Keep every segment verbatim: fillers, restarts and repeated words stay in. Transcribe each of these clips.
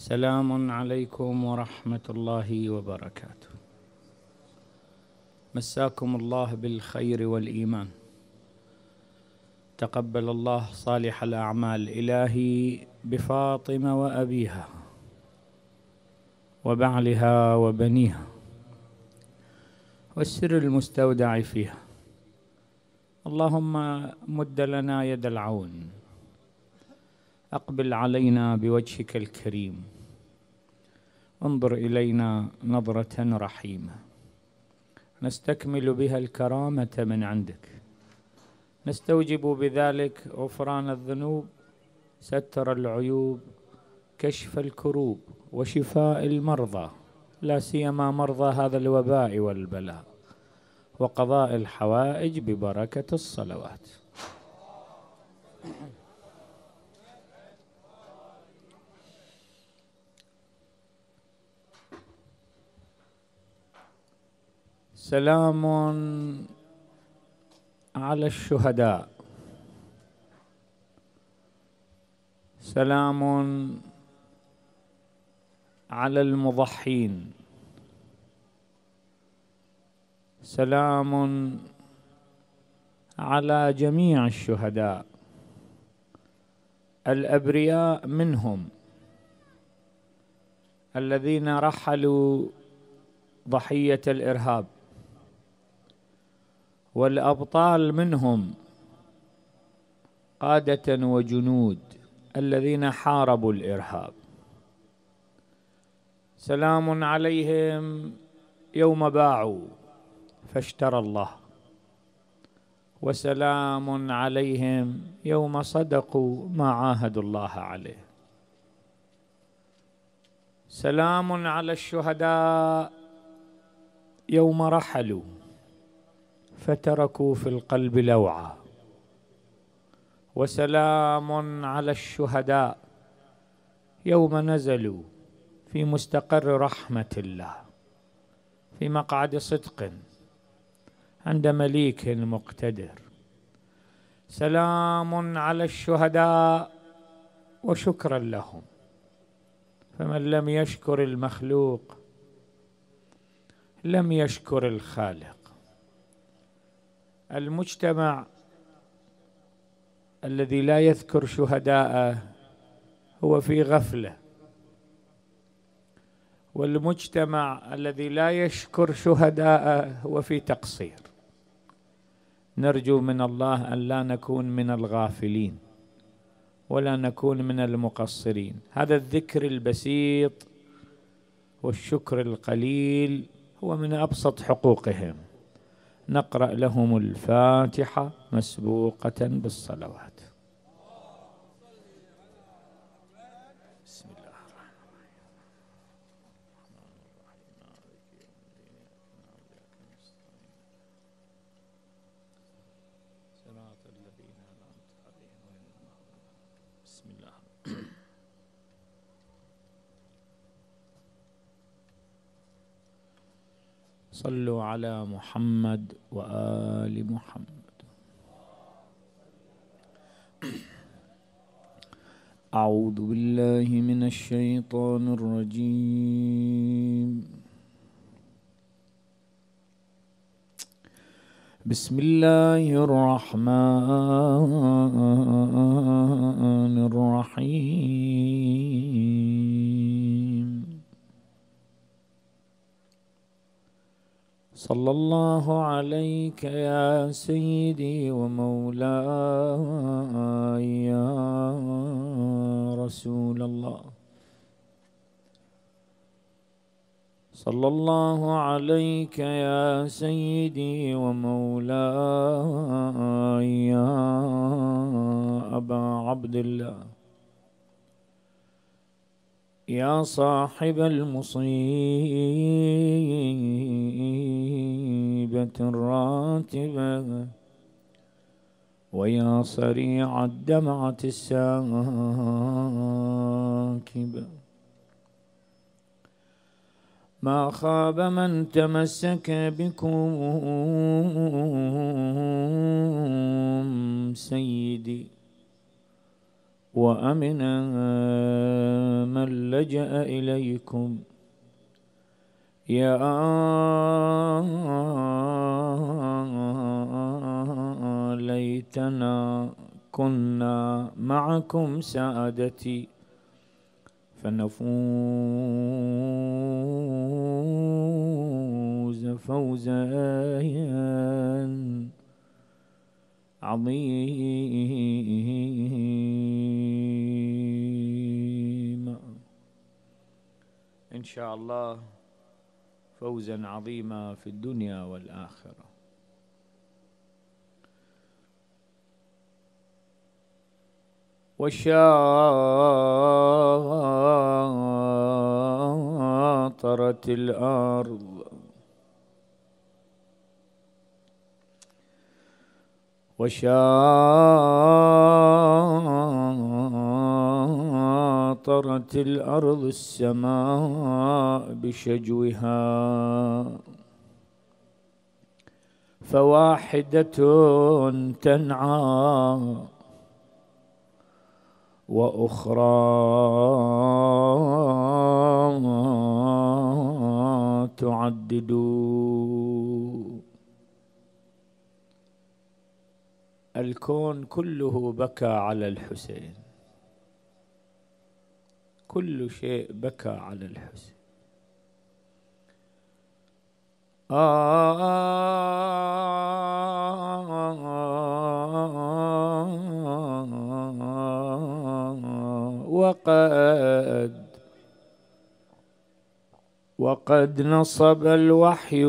سلام عليكم ورحمة الله وبركاته. مساكم الله بالخير والإيمان. تقبل الله صالح الأعمال إلهي بفاطمة وأبيها وبعلها وبنيها والسر المستودع فيها. اللهم مد لنا يد العون، أقبل علينا بوجهك الكريم، انظر إلينا نظرة رحيمة نستكمل بها الكرامة من عندك، نستوجب بذلك غفران الذنوب، ستر العيوب، كشف الكروب، وشفاء المرضى، لا سيما مرضى هذا الوباء والبلاء، وقضاء الحوائج ببركة الصلوات. سلام على الشهداء، سلام على المضحين، سلام على جميع الشهداء الأبرياء منهم الذين رحلوا ضحية الإرهاب، والأبطال منهم قادة وجنود الذين حاربوا الإرهاب. سلام عليهم يوم باعوا فاشترى الله، وسلام عليهم يوم صدقوا ما عاهدوا الله عليه. سلام على الشهداء يوم رحلوا فتركوا في القلب لوعة، وسلام على الشهداء يوم نزلوا في مستقر رحمة الله في مقعد صدق عند مليك مقتدر. سلام على الشهداء وشكرا لهم، فمن لم يشكر المخلوق لم يشكر الخالق. المجتمع الذي لا يذكر شهداءه هو في غفلة، والمجتمع الذي لا يشكر شهداءه هو في تقصير. نرجو من الله أن لا نكون من الغافلين ولا نكون من المقصرين. هذا الذكر البسيط والشكر القليل هو من أبسط حقوقهم. نقرأ لهم الفاتحة مسبوقة بالصلوات. بسم الله الرحمن الرحيم. صراط الذين أنعمت عليهم. بسم الله. صلوا على محمد وآل محمد. أعوذ بالله من الشيطان الرجيم. بسم الله الرحمن الرحيم. صلى الله عليك يا سيدي ومولاي يا رسول الله. صلى الله عليك يا سيدي ومولاي يا أبا عبد الله، يا صاحب المصيبة الراتبة، ويا صريع الدمعة الساكبة. ما خاب من تمسك بكم سيدي، وأمن من لجأ إليكم يا ليتنا كنا معكم سادتي فنفوز فوزا عظيما إن شاء الله، فوزا عظيما في الدنيا والآخرة. وشاطرت الأرض وشاطرت الأرض السماء بشجوها، فواحدة تنعى وأخرى تعدد. الكون كله بكى على الحسين، كل شيء بكى على الحسين. آه وقد وقد نصب الوحي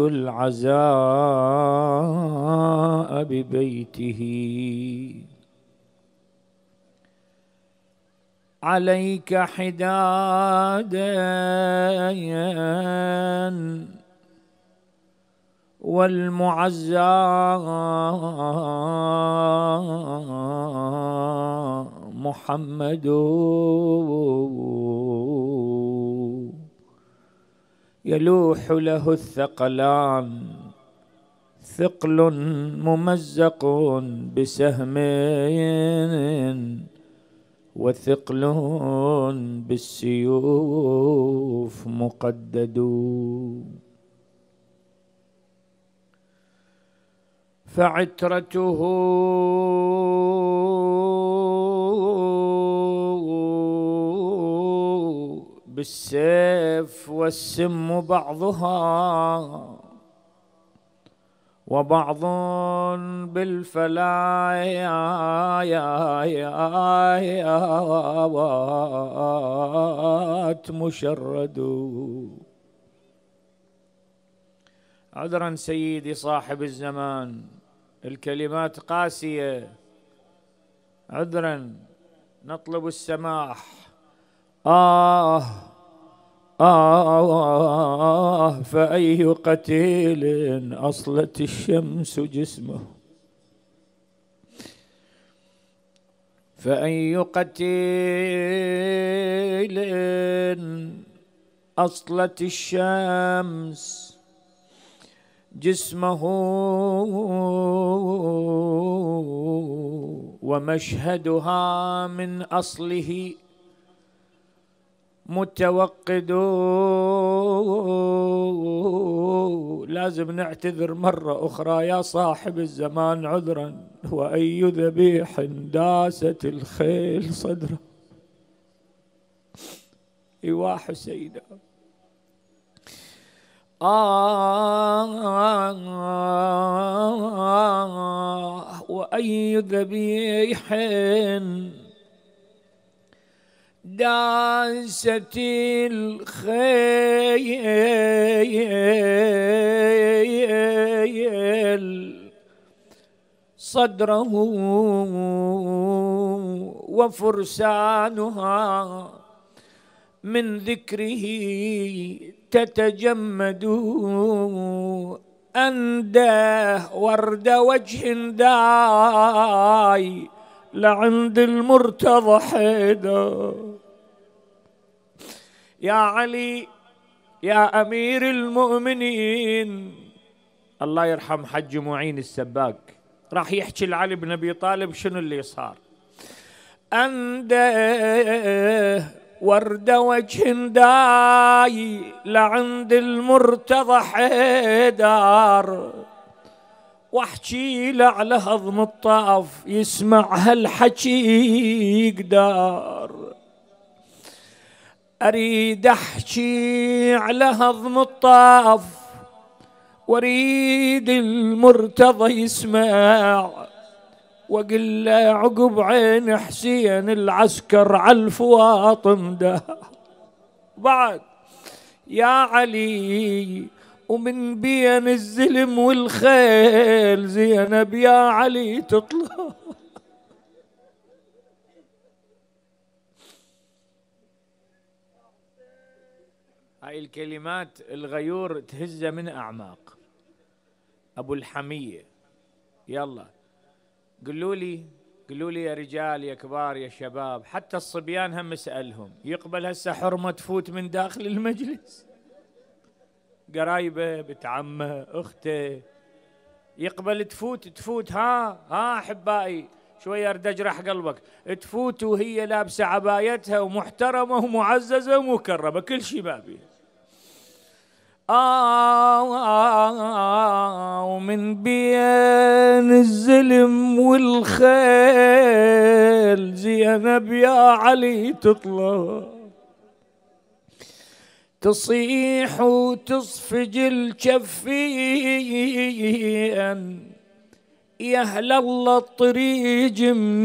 العزاء ببيته، عليك حدادا والمعزى محمد يلوح له الثقلان، ثقل ممزق بسهم وثقل بالسيوف مقدد، فعترته بالسيف والسم بعضها، وبعض بالفلايات مشرد. عذرا سيدي صاحب الزمان، الكلمات قاسية، عذرا نطلب السماح. آه آه فأي قتيل أصلت الشمس جسمه، فأي قتيل أصلت الشمس جسمه، ومشهدها من أصله متوقد. لازم نعتذر مرة أخرى يا صاحب الزمان عذرا. وأي ذبيح داست الخيل صدره. إيوا حسينا. آه وأي ذبيح داست الخيل صدره، وفرسانها من ذكره تتجمد. أنده ورد وجه داي لعند المرتضى حيدر. يا علي يا أمير المؤمنين، الله يرحم حج معين السباق راح يحكي لعلي بن أبي طالب شنو اللي صار. أنده وردة وجه داي لعند المرتضى حيدر، واحكي له على هضم الطاف يسمع هالحكي يقدر. اريد احكي على هضم الطاف واريد المرتضى يسمع، وقل له عقب عين حسين العسكر على الفواطم ده. بعد يا علي ومن بين الزلم والخيل زينب يا علي تطلع. هاي الكلمات الغيور تهز من أعماق. أبو الحمية، يلا قلوا لي قلوا لي يا رجال يا كبار يا شباب، حتى الصبيان هم اسألهم، يقبل هسه حرمة تفوت من داخل المجلس؟ قرايبه بنت عمه اخته يقبل تفوت تفوت ها ها احبائي شويه ارد اجرح قلبك، تفوت وهي لابسه عبايتها ومحترمه ومعززه ومكرمه كل شيء ما بيها. آه, آه ومن بين الزلم والخيل زينب يا علي تطلع، تصيح وتصفج الجفين يا اهل الله الطريق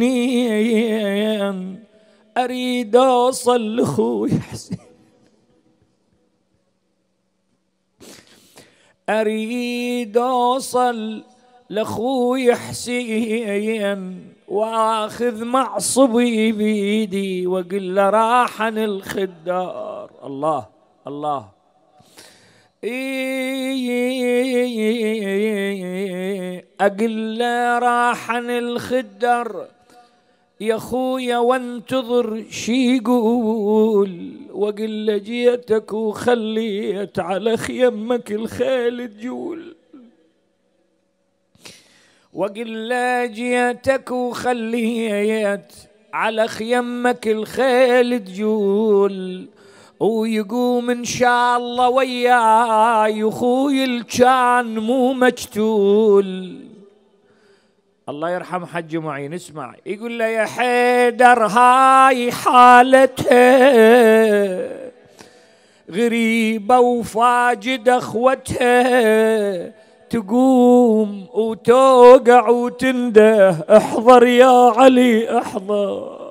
منين، اريد اوصل لاخوي حسين، اريد اوصل لاخوي حسين واخذ معصبي بيدي واقول له راحن الخدار. الله الله اقول له راحن الخدر يا خويا وانتظر شي يقول، واقول له جيتك وخليت على خيمك الخيل تجول، واقول له جيتك وخليت على خيمك الخيل تجول، ويقوم ان شاء الله وياي اخوي الكان مو مجتول. الله يرحم حج معين اسمع، يقول له يا حيدر هاي حالتها غريبة وفاجد اخوتها، تقوم وتوقع وتنده احضر يا علي احضر،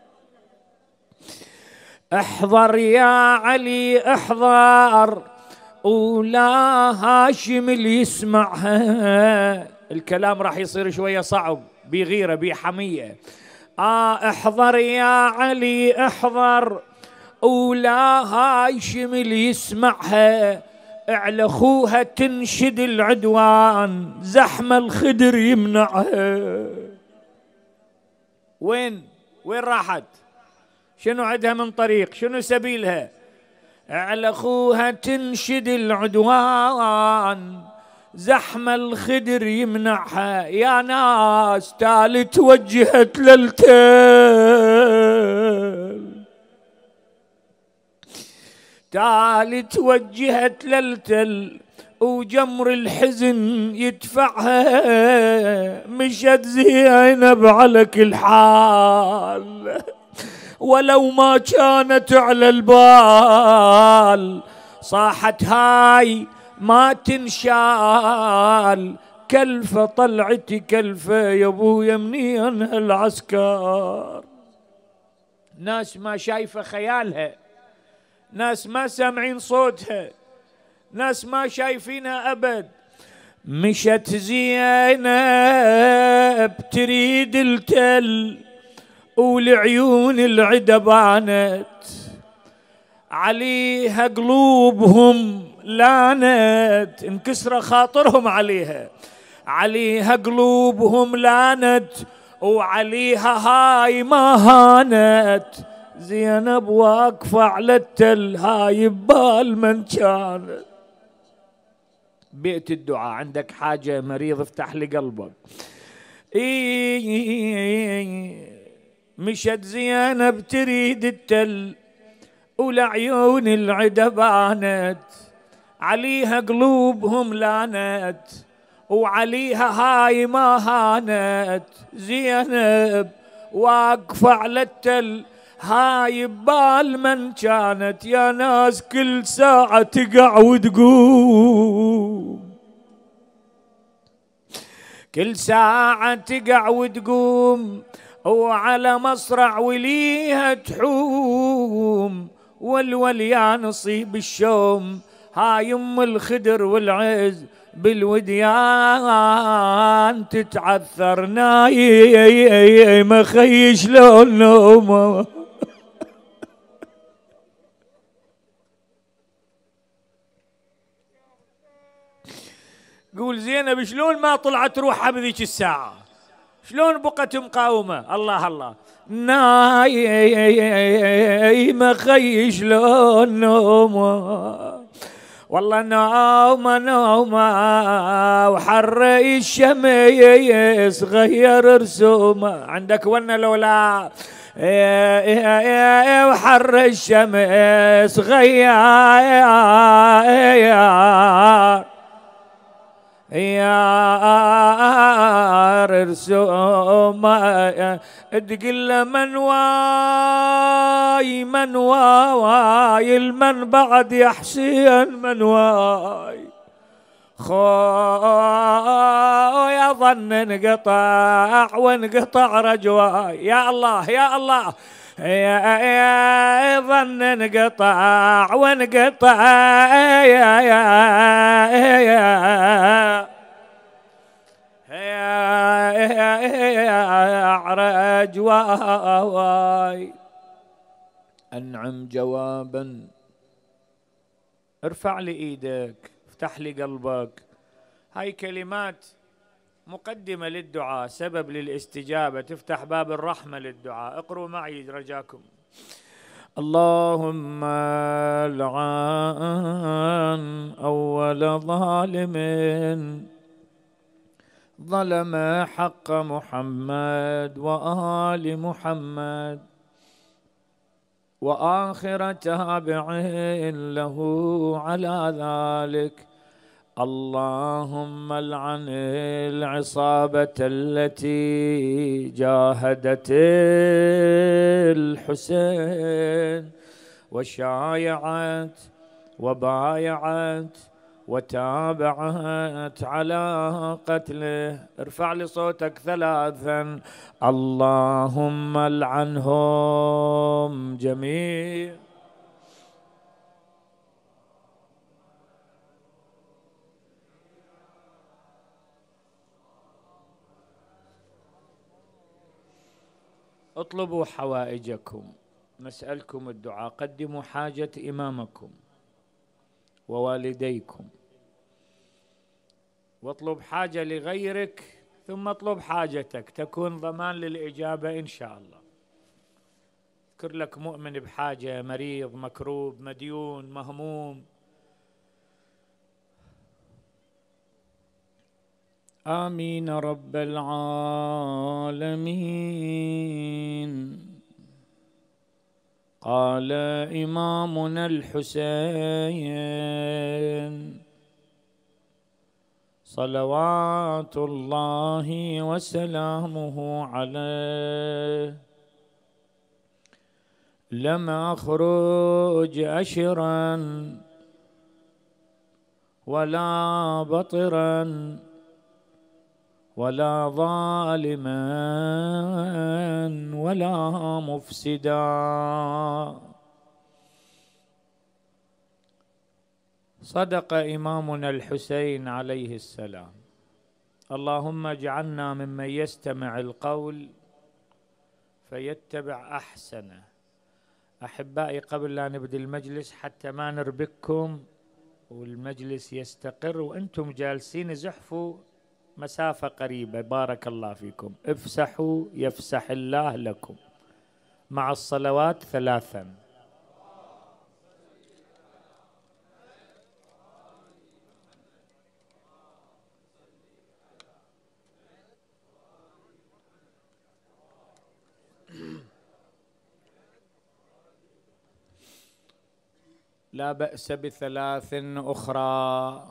احضر يا علي احضر، ولا هاشم اللي يسمعها. الكلام راح يصير شوية صعب بغيرة بحمية. آه احضر يا علي احضر، ولا هاشم اللي يسمعها، على اخوها تنشد العدوان زحمة الخدر يمنعها. وين وين راحت؟ شنو عندها من طريق؟ شنو سبيلها؟ على اخوها تنشد العدوان زحمة الخدر يمنعها. يا ناس تالي توجهت للتل، تالي توجهت للتل وجمر الحزن يدفعها، مشت زينب على كل حال ولو ما كانت على البال، صاحت هاي ما تنشال، كلفة طلعتي كلفة يا ابويا منين هالعسكر. ناس ما شايفة خيالها، ناس ما سامعين صوتها، ناس ما شايفينها أبد. مشت زينب تريد التل والعيون العدا بانت، عليها قلوبهم لانت، انكسر خاطرهم عليها، عليها قلوبهم لانت، وعليها هاي ما هانت. زينب واقفة على التل هاي ببال من كانت. بيت الدعاء، عندك حاجة مريض افتح لي قلبك. إيه مشت زينب تريد التل ولعيون العدا بانت، عليها قلوبهم لانت، وعليها هاي ما هانت. زينب واقفة على التل، هاي ببال من كانت، يا ناس كل ساعة تقع وتقوم، كل ساعة تقع وتقوم، وعلى مصرع وليها تحوم. والول يا نصيب الشوم، هاي ام الخدر والعز بالوديان تتعثر نايمة خي شلون نومه. قول زينب شلون ما طلعت روحها بذيك الساعة، شلون بقت مقاومة. الله الله، نايمة خي شلون نومه، والله نومة نومة وحر الشمس غير رسومه. عندك ونا لولا وحر الشمس غير يا رسوم تقل من واي من واي المن بعد يا حسين من واي خويا ظن انقطع وانقطع رجواي. يا الله يا الله، يا ظن انقطع وانقطع يا يا رجواي. انعم جوابا، ارفع لي ايدك، افتح لي قلبك. هاي كلمات مقدمة للدعاء، سبب للاستجابة، تفتح باب الرحمة للدعاء. اقروا معي رجاكم. اللهم لعن أول ظالم ظلم حق محمد وآل محمد، وآخر تابع له على ذلك. اللهم العن العصابة التي جاهدت الحسين وشايعت وبايعت وتابعت على قتله. ارفع لي صوتك ثلاثا. اللهم العنهم جميعا. اطلبوا حوائجكم، نسألكم الدعاء. قدموا حاجة إمامكم ووالديكم، واطلب حاجة لغيرك، ثم اطلب حاجتك، تكون ضمان للإجابة إن شاء الله. اذكر لك مؤمن بحاجة، مريض، مكروب، مديون، مهموم. آمين رب العالمين. قال إمامنا الحسين صلوات الله وسلامه عليه: لم أخرج أشرا ولا بطرا ولا ظالما ولا مفسدا. صدق إمامنا الحسين عليه السلام. اللهم اجعلنا ممن يستمع القول فيتبع أحسنه. أحبائي، قبل لا نبدأ المجلس حتى ما نربككم والمجلس يستقر وأنتم جالسين، زحفوا مسافة قريبة، بارك الله فيكم. افسحوا يفسح الله لكم، مع الصلوات ثلاثا. لا بأس بثلاث أخرى.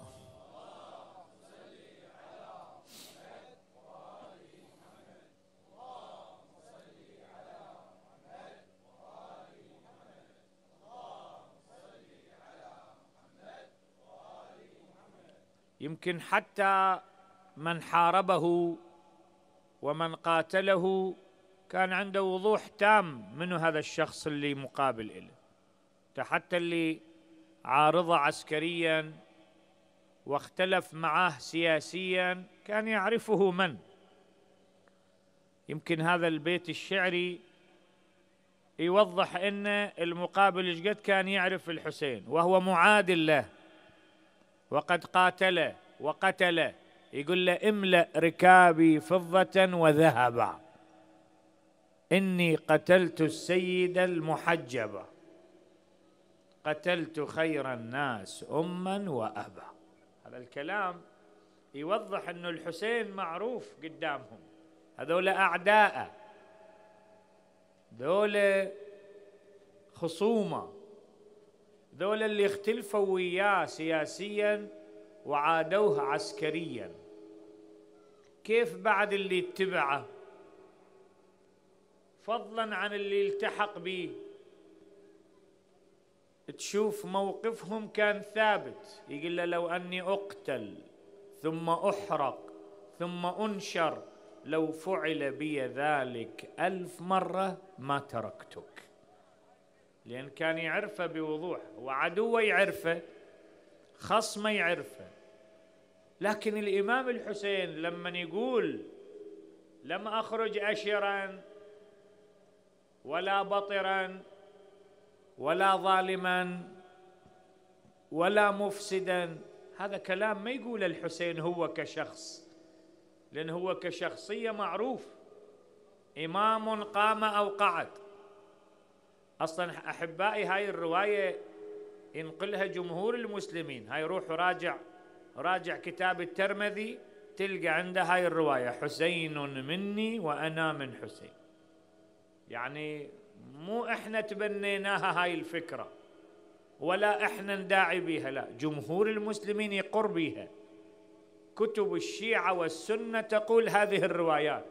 يمكن حتى من حاربه ومن قاتله كان عنده وضوح تام منه هذا الشخص اللي مقابل إله، حتى اللي عارضه عسكريا واختلف معه سياسيا كان يعرفه من. يمكن هذا البيت الشعري يوضح أن المقابل إيش قد كان يعرف الحسين وهو معاد له وقد قاتل وقتل. يقول له: املأ ركابي فضة وذهبا، إني قتلت السيد المحجبة، قتلت خير الناس أما وأبا. هذا الكلام يوضح أن الحسين معروف قدامهم، هذول أعداء، ذول خصومة، ذول اللي اختلفوا وياه سياسيا وعادوه عسكريا. كيف بعد اللي اتبعه فضلا عن اللي التحق به تشوف موقفهم كان ثابت؟ يقول له: لو أني أقتل ثم أحرق ثم أنشر لو فعل بي ذلك ألف مرة ما تركتك. لأن كان يعرفه بوضوح، وعدوه يعرفه، خصمه يعرفه. لكن الإمام الحسين لما يقول: لم أخرج أشرا ولا بطرا ولا ظالما ولا مفسدا، هذا كلام ما يقول الحسين هو كشخص، لأن هو كشخصية معروف، إمام قام أو قعد. أصلا أحبائي هاي الرواية ينقلها جمهور المسلمين، هاي روح راجع راجع كتاب الترمذي تلقى عنده هاي الرواية: حسين مني وأنا من حسين. يعني مو إحنا تبنيناها هاي الفكرة ولا إحنا نداعي بيها، لا، جمهور المسلمين يقر بيها. كتب الشيعة والسنة تقول هذه الروايات: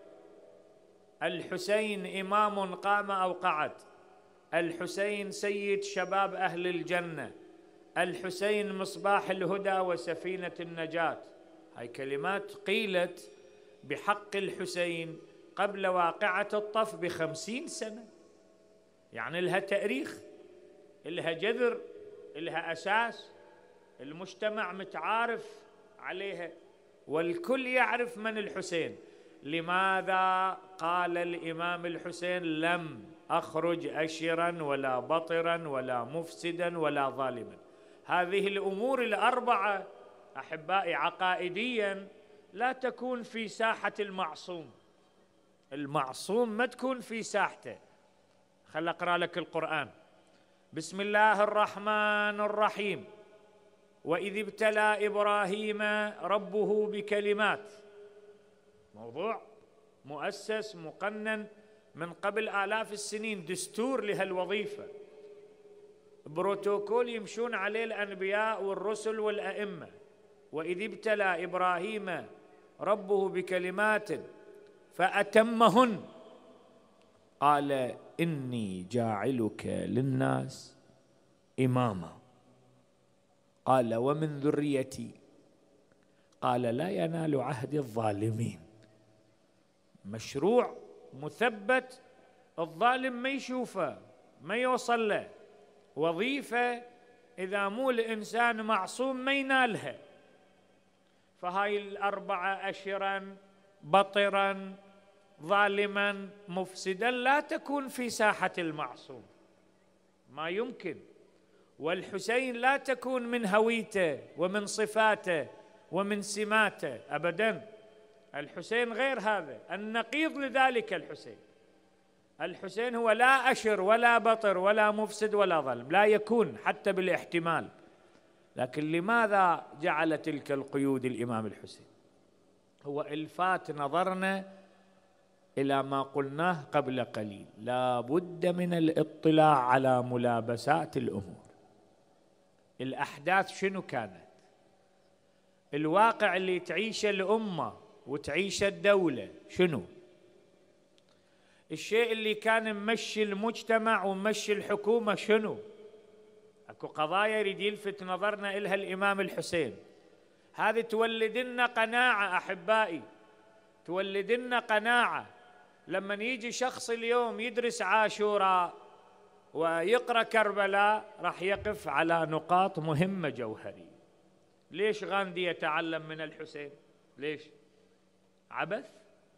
الحسين إمام قام أو قعد، الحسين سيد شباب أهل الجنة، الحسين مصباح الهدى وسفينة النجاة. هاي كلمات قيلت بحق الحسين قبل واقعة الطف بخمسين سنة، يعني لها تاريخ، لها جذر، لها أساس، المجتمع متعارف عليها والكل يعرف من الحسين. لماذا قال الإمام الحسين: لم أخرج أشرا ولا بطرا ولا مفسدا ولا ظالما؟ هذه الأمور الأربعة أحبائي عقائديا لا تكون في ساحة المعصوم. المعصوم ما تكون في ساحته. خل أقرأ لك القرآن: بسم الله الرحمن الرحيم. وإذ ابتلى إبراهيم ربه بكلمات، موضوع مؤسس مقنن من قبل آلاف السنين، دستور لهالوظيفة، بروتوكول يمشون عليه الأنبياء والرسل والأئمة. وإذ ابتلى إبراهيم ربه بكلمات فأتمهن قال إني جاعلك للناس إماما. قال ومن ذريتي؟ قال لا ينال عهد الظالمين. مشروع مثبت، الظالم ما يشوفه ما يوصل له. وظيفة إذا مو الإنسان معصوم ما ينالها. فهاي الأربعة أشرا بطرا ظالما مفسدا لا تكون في ساحة المعصوم، ما يمكن. والحسين لا تكون من هويته ومن صفاته ومن سماته أبدا. الحسين غير هذا، النقيض لذلك. الحسين الحسين هو لا أشر ولا بطر ولا مفسد ولا ظالم، لا يكون حتى بالاحتمال. لكن لماذا جعل تلك القيود الإمام الحسين؟ هو إلفات نظرنا إلى ما قلناه قبل قليل: لا بد من الاطلاع على ملابسات الأمور. الأحداث شنو كانت، الواقع اللي تعيشه الأمة وتعيشه الدولة شنو، الشيء اللي كان ممشي المجتمع وممشي الحكومة شنو. اكو قضايا يريد يلفت نظرنا إلها الإمام الحسين، هذه تولد لنا قناعة أحبائي، تولد لنا قناعة. لما يجي شخص اليوم يدرس عاشوراء ويقرأ كربلاء راح يقف على نقاط مهمة جوهرية. ليش غاندي يتعلم من الحسين؟ ليش؟ عبث؟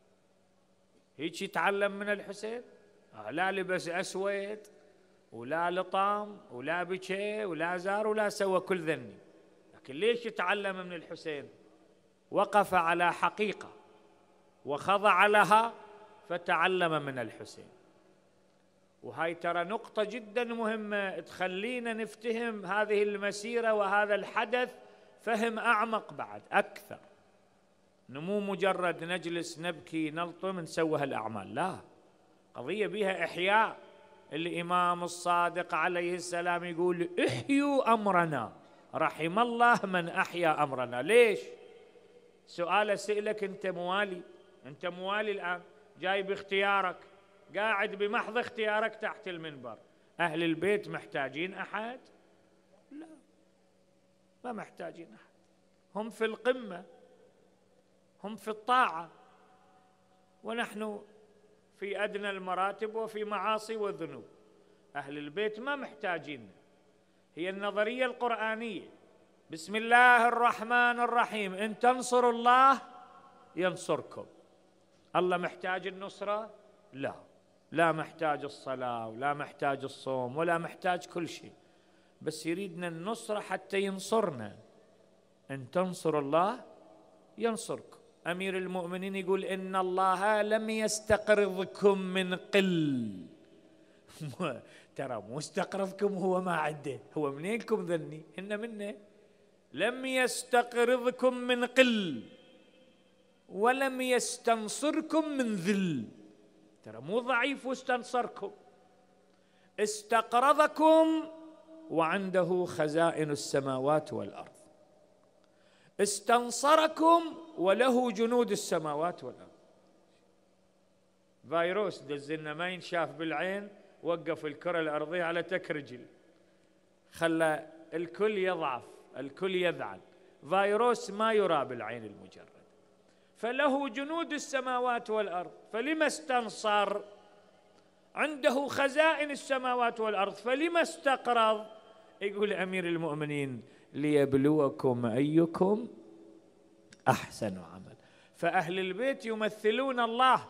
هيك يتعلم من الحسين؟ لا لبس أسود ولا لطام ولا بكي ولا زار ولا سوى كل ذني، لكن ليش يتعلم من الحسين؟ وقف على حقيقة وخضع لها فتعلم من الحسين. وهاي ترى نقطة جدا مهمة تخلينا نفتهم هذه المسيرة وهذا الحدث فهم أعمق بعد أكثر. نمو مجرد نجلس نبكي نلطم نسوي هالأعمال، لا، قضية بها إحياء. الإمام الصادق عليه السلام يقول احيوا أمرنا، رحم الله من أحيا أمرنا. ليش؟ سؤال أسألك، أنت موالي، أنت موالي الآن، جاي باختيارك، قاعد بمحض اختيارك تحت المنبر، أهل البيت محتاجين أحد؟ لا، ما محتاجين أحد، هم في القمة، هم في الطاعة، ونحن في أدنى المراتب وفي معاصي وذنوب. أهل البيت ما محتاجين. هي النظرية القرآنية، بسم الله الرحمن الرحيم، إن تنصروا الله ينصركم. الله محتاج النصرة؟ لا، لا محتاج الصلاة ولا محتاج الصوم ولا محتاج كل شيء، بس يريدنا النصرة حتى ينصرنا. إن تنصروا الله ينصركم. أمير المؤمنين يقول إن الله لم يستقرضكم من قل. ترى مستقرضكم هو ما عنده، هو منينكم ذني؟ إن منه. لم يستقرضكم من قل ولم يستنصركم من ذل. ترى مو ضعيف واستنصركم، استقرضكم وعنده خزائن السماوات والأرض، استنصركم وله جنود السماوات والأرض. فيروس دزنا ما ينشاف بالعين، وقف الكرة الأرضية على تك رجل، خلى الكل يضعف، الكل يذعن. فيروس ما يرى بالعين المجرد، فله جنود السماوات والأرض، فلما استنصر؟ عنده خزائن السماوات والأرض، فلما استقرض؟ يقول أمير المؤمنين ليبلوكم أيكم أحسن عمل. فأهل البيت يمثلون الله.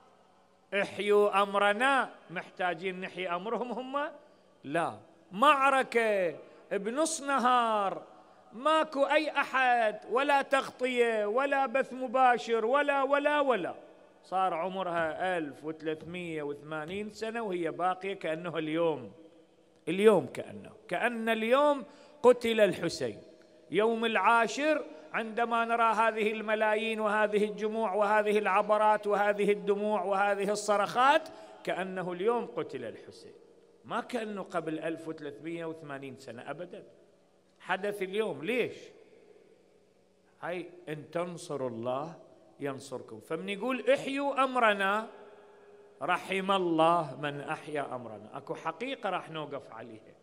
احيوا أمرنا، محتاجين نحيي أمرهم هم؟ لا، معركة بنص نهار، ماكو أي أحد، ولا تغطية ولا بث مباشر ولا ولا ولا صار عمرها ألف وثلاثمئة وثمانين سنة وهي باقية كأنه اليوم. اليوم كأنه كأن اليوم قتل الحسين. يوم العاشر عندما نرى هذه الملايين وهذه الجموع وهذه العبرات وهذه الدموع وهذه الصرخات كأنه اليوم قتل الحسين، ما كأنه قبل ألف وثلاثمئة وثمانين سنة أبدا، حدث اليوم. ليش؟ هاي إن تنصروا الله ينصركم. فمن يقول احيوا أمرنا رحم الله من أحيا أمرنا، أكو حقيقة راح نوقف عليها.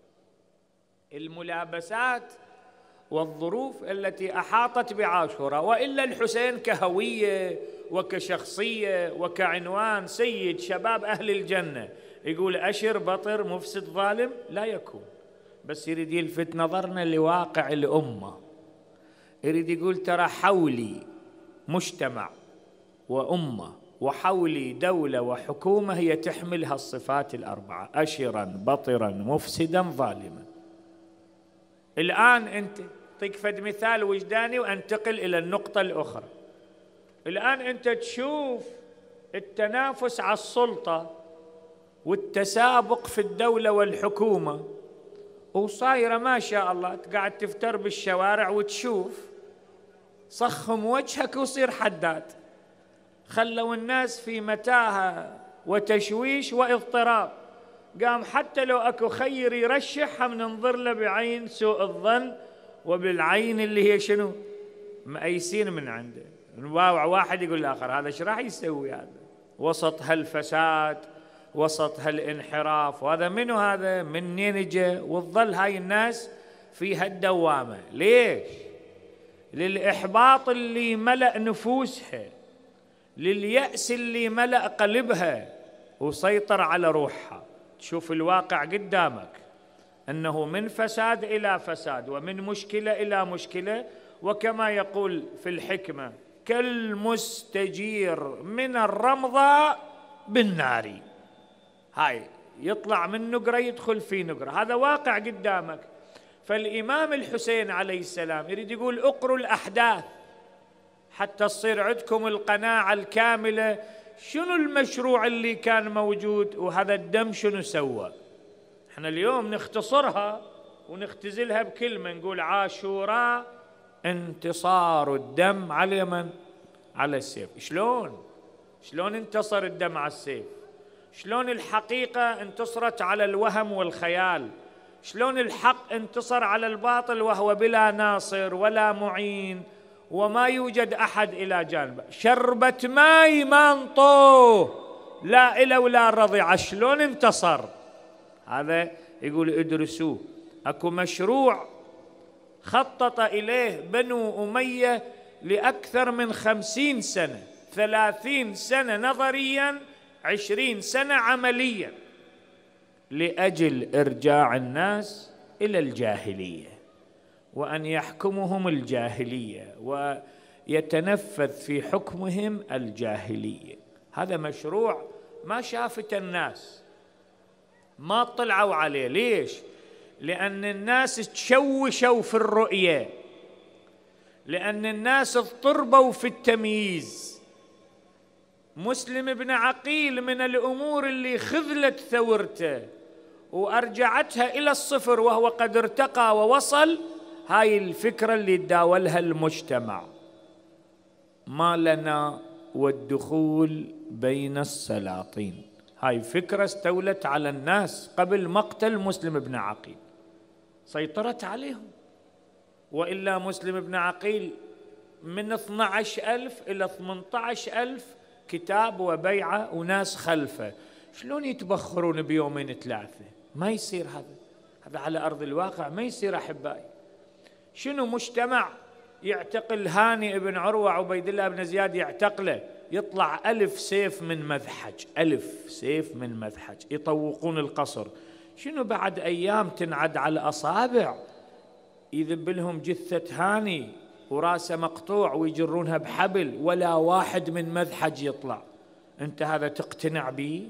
الملابسات والظروف التي أحاطت بعاشوراء، وإلا الحسين كهوية وكشخصية وكعنوان سيد شباب أهل الجنة يقول أشر بطر مفسد ظالم لا يكون، بس يريد يلفت نظرنا لواقع الأمة. يريد يقول ترى حولي مجتمع وأمة وحولي دولة وحكومة هي تحمل هالصفات الأربعة: أشرا بطرا مفسدا ظالما. الآن أنت أعطيك فد مثال وجداني وأنتقل إلى النقطة الأخرى. الآن أنت تشوف التنافس على السلطة والتسابق في الدولة والحكومة، وصايرة ما شاء الله تقعد تفتر بالشوارع وتشوف، صخم وجهك وصير حداد. خلوا الناس في متاهة وتشويش واضطراب، قام حتى لو اكو خير يرشح هم ننظر له بعين سوء الظن وبالعين اللي هي شنو؟ مأيسين من عنده. واحد يقول الآخر هذا ايش راح يسوي هذا؟ وسط هالفساد، وسط هالانحراف، وهذا منو هذا؟ منين اجى؟ وتظل هاي الناس في هالدوامة. ليش؟ للإحباط اللي ملأ نفوسها، لليأس اللي ملأ قلبها وسيطر على روحها. تشوف الواقع قدامك أنه من فساد إلى فساد، ومن مشكلة إلى مشكلة، وكما يقول في الحكمة كالمستجير من الرمضة بالنار. هاي يطلع من نقرة يدخل في نقرة، هذا واقع قدامك. فالإمام الحسين عليه السلام يريد يقول اقروا الأحداث حتى تصير عندكم القناعة الكاملة شنو المشروع اللي كان موجود، وهذا الدم شنو سوى. احنا اليوم نختصرها ونختزلها بكلمة، نقول عاشوراء انتصار الدم على من؟ على السيف. شلون؟ شلون انتصر الدم على السيف؟ شلون الحقيقة انتصرت على الوهم والخيال؟ شلون الحق انتصر على الباطل وهو بلا ناصر ولا معين وما يوجد أحد إلى جانبه؟ شربة ماي ما انطوه لا إله ولا رضيعة، شلون انتصر؟ هذا يقول ادرسوه. أكو مشروع خطط إليه بنو أمية لأكثر من خمسين سنة، ثلاثين سنة نظريا، عشرين سنة عمليا، لأجل إرجاع الناس إلى الجاهلية وأن يحكمهم الجاهلية ويتنفذ في حكمهم الجاهلية. هذا مشروع ما شافت الناس، ما طلعوا عليه. ليش؟ لأن الناس تشوشوا في الرؤية، لأن الناس اضطربوا في التمييز. مسلم بن عقيل من الأمور اللي خذلت ثورته وأرجعتها إلى الصفر وهو قد ارتقى ووصل، هاي الفكرة اللي تداولها المجتمع: ما لنا والدخول بين السلاطين. هاي فكرة استولت على الناس قبل مقتل مسلم بن عقيل، سيطرت عليهم. وإلا مسلم بن عقيل من اثني عشر ألف إلى ثمانية عشر ألف كتاب وبيعة وناس خلفه، شلون يتبخرون بيومين ثلاثة؟ ما يصير هذا، هذا على أرض الواقع ما يصير أحبائي. شنو مجتمع يعتقل هاني بن عروة عبيد الله بن زياد يعتقله، يطلع ألف سيف من مذحج، ألف سيف من مذحج يطوقون القصر، شنو بعد أيام تنعد على أصابع يذب لهم جثة هاني وراسه مقطوع ويجرونها بحبل ولا واحد من مذحج يطلع. أنت هذا تقتنع به؟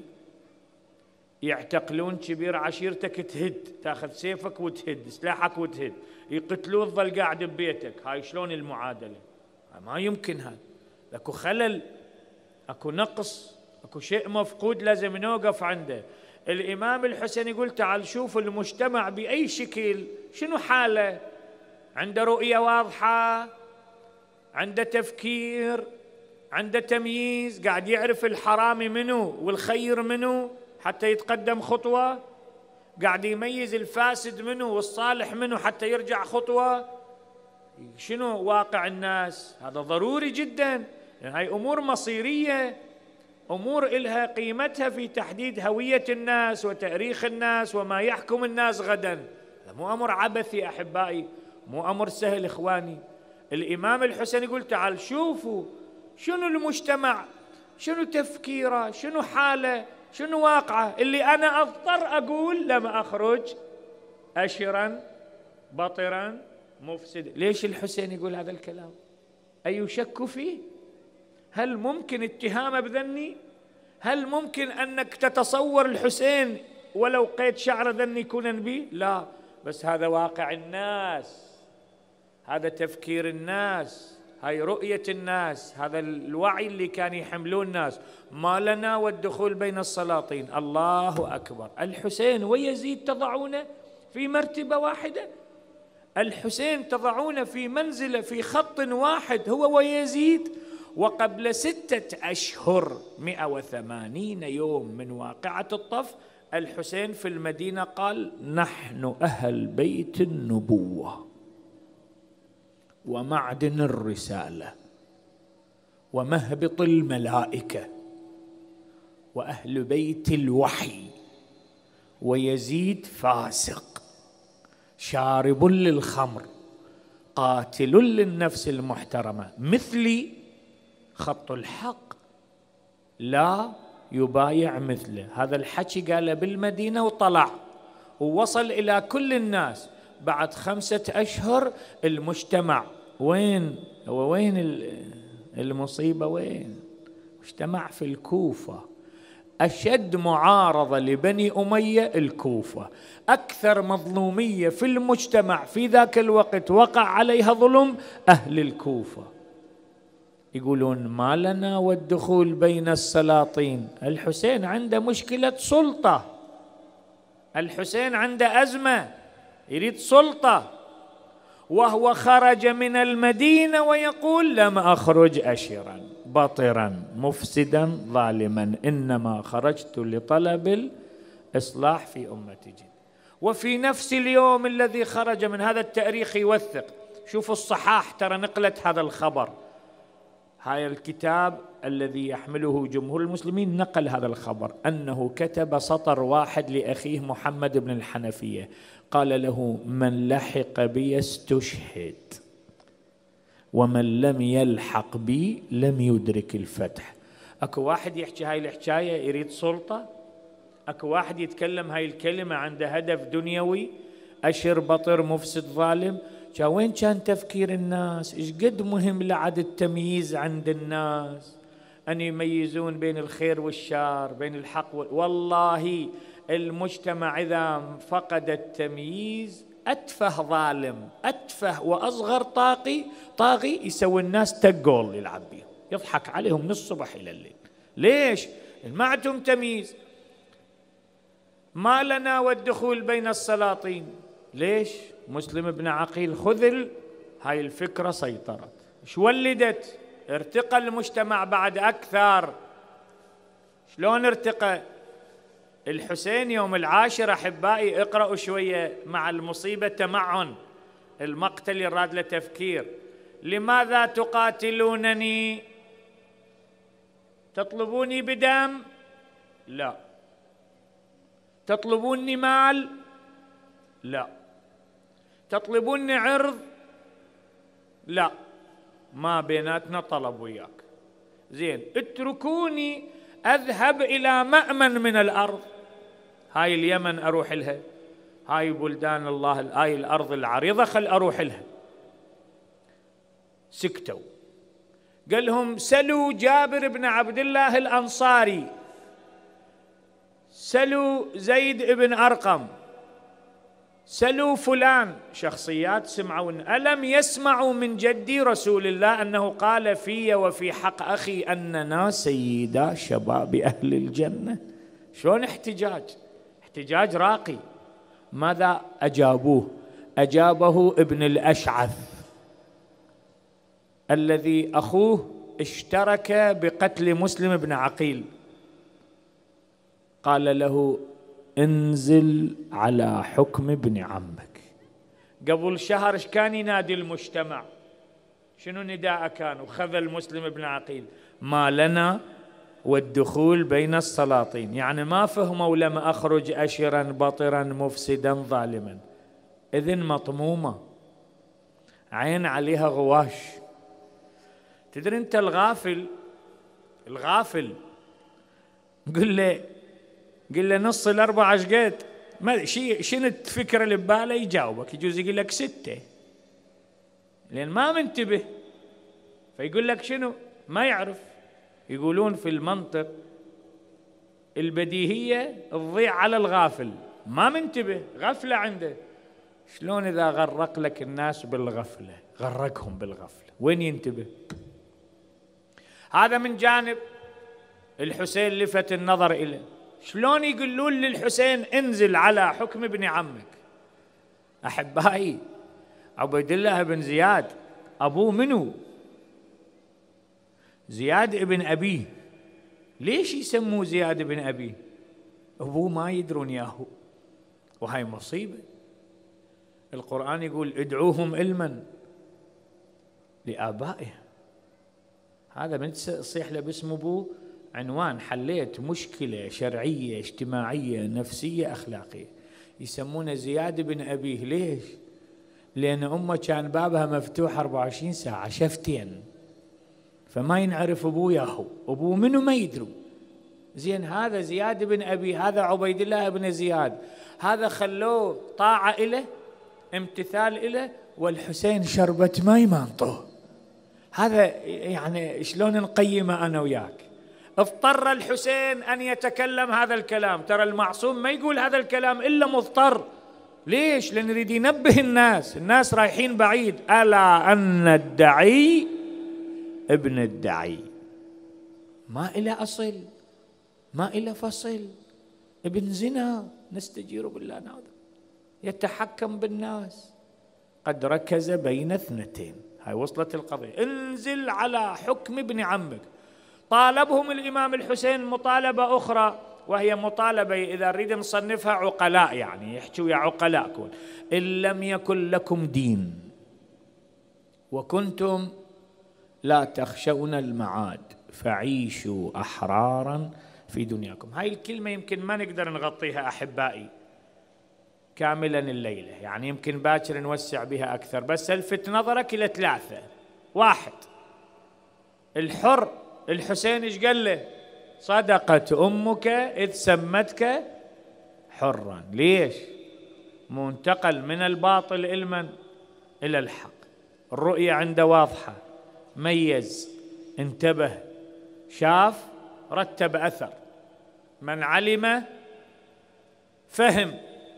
يعتقلون كبير عشيرتك تهد، تاخذ سيفك وتهد، سلاحك وتهد، يقتلوه تظل قاعد ببيتك. هاي شلون المعادلة؟ ما يمكن. هذا اكو خلل، اكو نقص، اكو شيء مفقود لازم نوقف عنده. الإمام الحسين يقول تعال شوف المجتمع بأي شكل، شنو حاله؟ عنده رؤية واضحة، عنده تفكير، عنده تمييز، قاعد يعرف الحرامي منو والخير منو حتى يتقدم خطوة، قاعد يميز الفاسد منو والصالح منو حتى يرجع خطوة. شنو واقع الناس؟ هذا ضروري جدا، لأن هاي أمور مصيرية، أمور إلها قيمتها في تحديد هوية الناس وتاريخ الناس وما يحكم الناس غدا. هذا مو أمر عبثي أحبائي، مو أمر سهل إخواني. الإمام الحسين يقول تعال شوفوا شنو المجتمع، شنو تفكيره، شنو حاله، شنو واقعه، اللي أنا أضطر أقول لما أخرج أشرا بطرا مفسد. ليش الحسين يقول هذا الكلام؟ أي شك فيه؟ هل ممكن اتهامه بذني؟ هل ممكن أنك تتصور الحسين ولو قيد شعر ذني يكون نبي؟ لا، بس هذا واقع الناس، هذا تفكير الناس، هاي رؤية الناس، هذا الوعي اللي كان يحملون الناس. ما لنا والدخول بين السلاطين. الله أكبر. الحسين ويزيد تضعونه في مرتبة واحدة، الحسين تضعونه في منزلة في خط واحد هو ويزيد، وقبل ستة أشهر مئة وثمانين يوم من واقعة الطف الحسين في المدينة قال نحن أهل بيت النبوة ومعدن الرسالة ومهبط الملائكة وأهل بيت الوحي، ويزيد فاسق شارب للخمر قاتل للنفس المحترمة مثلي خط الحق لا يبايع مثله. هذا الحكي قاله بالمدينة وطلع ووصل إلى كل الناس. بعد خمسة أشهر المجتمع وين هو؟ وين المصيبة؟ وين؟ مجتمع في الكوفة. أشد معارضة لبني أمية الكوفة، أكثر مظلومية في المجتمع في ذاك الوقت وقع عليها ظلم أهل الكوفة. يقولون ما لنا والدخول بين السلاطين. الحسين عنده مشكلة سلطة، الحسين عنده أزمة يريد سلطة، وهو خرج من المدينة ويقول لم أخرج أشرا بطرا مفسدا ظالما، إنما خرجت لطلب الإصلاح في أمة جد. وفي نفس اليوم الذي خرج من هذا التاريخ يوثق، شوفوا الصحاح ترى نقلت هذا الخبر، هاي الكتاب الذي يحمله جمهور المسلمين نقل هذا الخبر، أنه كتب سطر واحد لأخيه محمد بن الحنفية، قال له من لحق بي استشهد ومن لم يلحق بي لم يدرك الفتح. أكو واحد يحكي هاي الحكاية يريد سلطة؟ أكو واحد يتكلم هاي الكلمة عنده هدف دنيوي؟ أشر بطر مفسد ظالم. وين كان تفكير الناس؟ إيش قد مهم لعد التمييز عند الناس، أن يميزون بين الخير والشر، بين الحق وال... والله المجتمع إذا فقد التمييز أتفه ظالم، أتفه وأصغر طاغي طاغي يسوي الناس تقول يلعب بيهم، يضحك عليهم من الصبح إلى الليل. ليش؟ ما عندهم تمييز. ما لنا والدخول بين السلاطين. ليش؟ مسلم بن عقيل خذل هاي الفكرة سيطرت. شو ولدت؟ ارتقى المجتمع بعد أكثر. شلون ارتقى؟ الحسين يوم العاشر أحبائي اقرأوا شوية مع المصيبة تمعن، المقتل يراد له تفكير. لماذا تقاتلونني؟ تطلبوني بدم؟ لا. تطلبوني مال؟ لا. تطلبوني عرض؟ لا. ما بيناتنا طلب وياك. زين، اتركوني أذهب إلى مأمن من الأرض، هاي اليمن أروح لها، هاي بلدان الله، هاي الأرض العريضة خل أروح لها. سكتوا. قال لهم سلوا جابر بن عبد الله الأنصاري، سلوا زيد بن أرقم، سلوا فلان، شخصيات سمعوا. ألم يسمعوا من جدي رسول الله أنه قال في وفي حق أخي أننا سيدا شباب أهل الجنة؟ شلون احتجاج؟ احتجاج راقي. ماذا أجابوه؟ أجابه ابن الأشعث الذي أخوه اشترك بقتل مسلم بن عقيل، قال له انزل على حكم ابن عمك. قبل شهر ايش كان ينادي المجتمع؟ شنو نداء كان؟ وخذل مسلم بن عقيل ما لنا والدخول بين السلاطين، يعني ما فهموا لما أخرج أشرا بطرا مفسدا ظالما. إذن مطمومة، عين عليها غواش. تدري أنت الغافل، الغافل قل له قل له نص الأربعة شقد، ما شيء شنو الفكرة اللي بباله يجاوبك، يجوز يقول لك ستة لأن ما منتبه، فيقول لك شنو ما يعرف. يقولون في المنطق البديهية تضيع على الغافل، ما منتبه، غفلة عنده. شلون إذا غرق لك الناس بالغفلة، غرقهم بالغفلة، وين ينتبه؟ هذا من جانب. الحسين لفت النظر إليه، شلون يقولون للحسين انزل على حكم ابن عمك؟ أحبائي، عبيد الله بن زياد أبوه منو؟ زياد ابن أبيه. ليش يسموه زياد ابن أبيه؟ أبوه ما يدرون ياهو، وهاي مصيبة. القرآن يقول ادعوهم علما لآبائهم. هذا من تصيح له باسم أبوه عنوان حليت مشكلة شرعية اجتماعية نفسية أخلاقية. يسمونه زياد بن أبيه. ليش؟ لأن أمه كان بابها مفتوح أربعة وعشرين ساعة شفتين، فما ينعرف أبوه ياهو، أبوه منو ما يدروا. زين هذا زياد بن أبي، هذا عبيد الله بن زياد، هذا خلوه طاعة إله امتثال إله، والحسين شربة ماء ما انطوه. هذا يعني شلون نقيمه أنا وياك؟ اضطر الحسين أن يتكلم هذا الكلام. ترى المعصوم ما يقول هذا الكلام إلا مضطر. ليش؟ لأن يريد ينبه الناس، الناس رايحين بعيد. ألا أن الدعي ابن الدعي ما إلى أصل، ما إلى فصل، ابن زنا نستجير بالله نعوذ، يتحكم بالناس، قد ركز بين اثنتين. هاي وصلت القضية. انزل على حكم ابن عمك. طالبهم الإمام الحسين مطالبة أخرى، وهي مطالبة إذا نريد نصنفها عقلاء، يعني يحكوا يا عقلاء كون إن لم يكن لكم دين وكنتم لا تخشون المعاد فعيشوا أحرارا في دنياكم. هاي الكلمة يمكن ما نقدر نغطيها أحبائي كاملا الليلة، يعني يمكن باكر نوسع بها أكثر، بس الفت نظرك إلى ثلاثة. واحد، الحر الحسين إيش قال له؟ صدقت أمك إذ سمتك حرا. ليش؟ منتقل من الباطل إلى إلى الحق، الرؤية عنده واضحة، ميز، انتبه، شاف، رتب أثر. من علم فهم،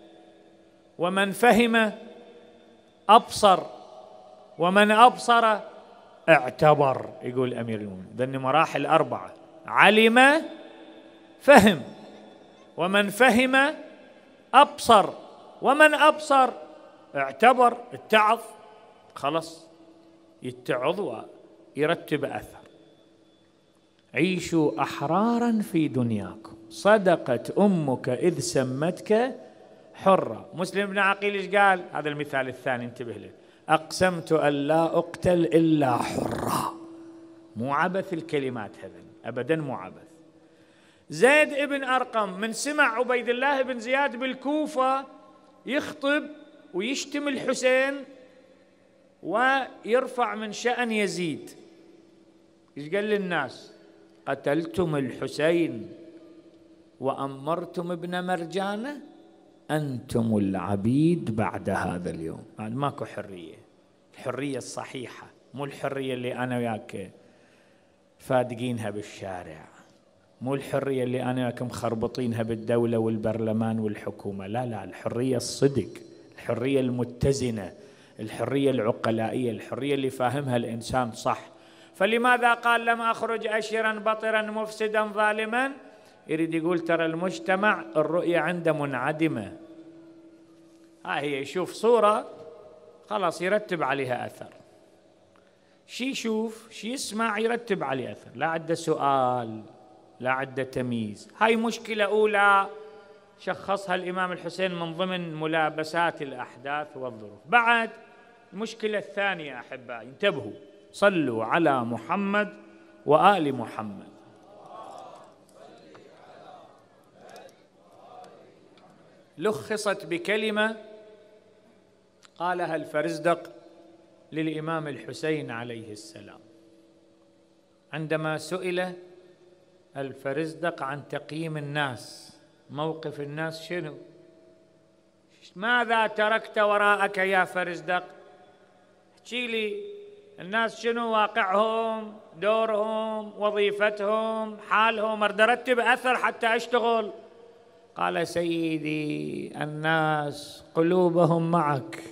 ومن فهم أبصر، ومن أبصر اعتبر. يقول أمير المؤمنين ذني مراحل أربعة: علم، فهم، ومن فهم أبصر، ومن أبصر اعتبر. اتعظ، خلص يتعظ ويرتب أثر. عيشوا أحرارا في دنياكم، صدقت أمك إذ سمتك حرة. مسلم بن عقيل إيش قال؟ هذا المثال الثاني انتبه له: أقسمت أن لا أقتل إلا حرة. مو عبث الكلمات هذا، أبدا مو عبث. زيد ابن أرقم من سمع عبيد الله بن زياد بالكوفة يخطب ويشتم الحسين ويرفع من شأن يزيد، إيش قال للناس؟ قتلتم الحسين وأمرتم ابن مرجانة، أنتم العبيد بعد هذا اليوم. يعني ماكو حرية، الحرية الصحيحة، مو الحرية اللي أنا وياك فادقينها بالشارع، مو الحرية اللي أنا وياك مخربطينها بالدولة والبرلمان والحكومة. لا لا، الحرية الصدق، الحرية المتزنة، الحرية العقلائية، الحرية اللي فاهمها الإنسان صح. فلماذا قال لم أخرج أشرا بطرا مفسدا ظالما؟ يريد يقول ترى المجتمع الرؤية عنده منعدمة. ها هي يشوف صورة خلاص يرتب عليها أثر، شي يشوف شي يسمع يرتب عليه أثر، لا عنده سؤال، لا عنده تمييز. هاي مشكلة أولى شخصها الإمام الحسين من ضمن ملابسات الأحداث والظروف. بعد المشكلة الثانية أحبائي، انتبهوا، صلوا على محمد وآل محمد. لخصت بكلمة قالها الفرزدق للإمام الحسين عليه السلام عندما سئل الفرزدق عن تقييم الناس، موقف الناس شنو؟ ماذا تركت وراءك يا فرزدق؟ احكي لي الناس شنو واقعهم، دورهم، وظيفتهم، حالهم، اريد ارتب اثر حتى اشتغل. قال سيدي الناس قلوبهم معك،